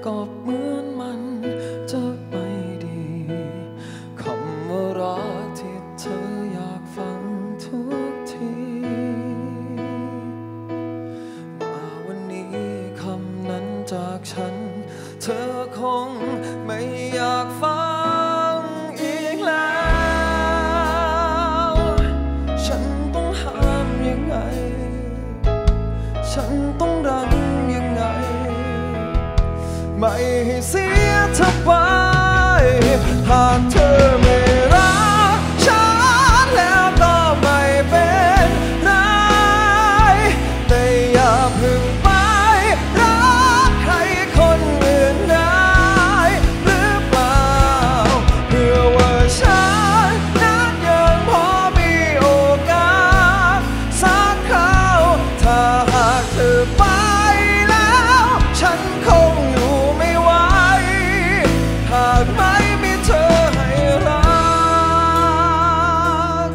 ก็เหมือนมันจะไม่ดีคำว่ารักที่เธออยากฟังทุกทีมาวันนี้คำนั้นจากฉันเธอคงไม่อยากฟังอีกแล้วฉันต้องห้ามยังไงฉันต้องรั้งยังไงไม่ให้เสียเธอไปหากเธอไม่รักฉันแล้วก็ไม่เป็นไรแต่อย่าเพิ่งไปรักใครคนอื่นได้หรือเปล่าเพื่อว่าฉันนั้นยังพอมีโอกาสสักคราวถ้าหากเธอไปแล้วฉันคงอยู่ไม่ไหวหากไม่มีเธอให้รัก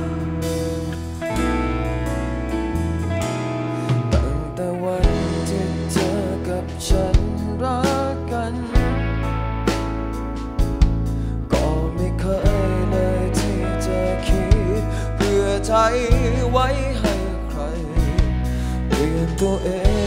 ตั้งแต่วันที่เธอกับฉันรักกันก็ไม่เคยเลยที่จะคิดเพื่อใจไว้ให้ใครเปลี่ยนตัวเอง